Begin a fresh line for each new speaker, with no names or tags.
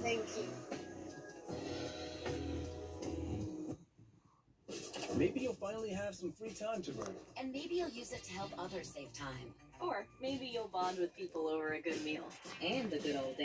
Thank you.
Maybe you'll finally have some free time to burn.
And maybe you'll use it to help others save time.
Or maybe you'll bond with people over a good meal.
And the good old days.